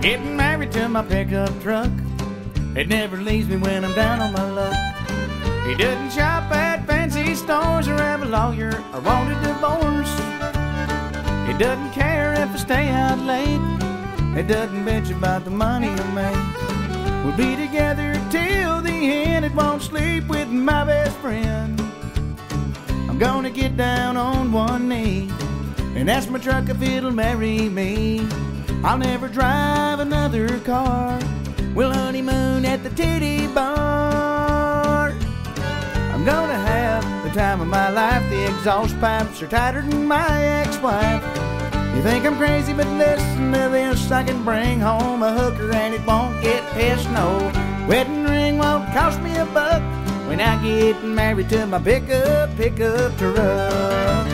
Getting married to my pickup truck. It never leaves me when I'm down on my luck. He doesn't shop at fancy stores or have a lawyer or want a divorce. He doesn't care if I stay out late. It doesn't bitch about the money I make. We'll be together till the end. It won't sleep with my best friend. I'm gonna get down on one knee and ask my truck if it'll marry me. I'll never drive another car. We'll honeymoon at the titty bar. I'm gonna have the time of my life. The exhaust pipes are tighter than my ex-wife. You think I'm crazy, but listen to this. I can bring home a hooker and it won't get pissed. No wedding ring won't cost me $1 when I get married to my pickup truck.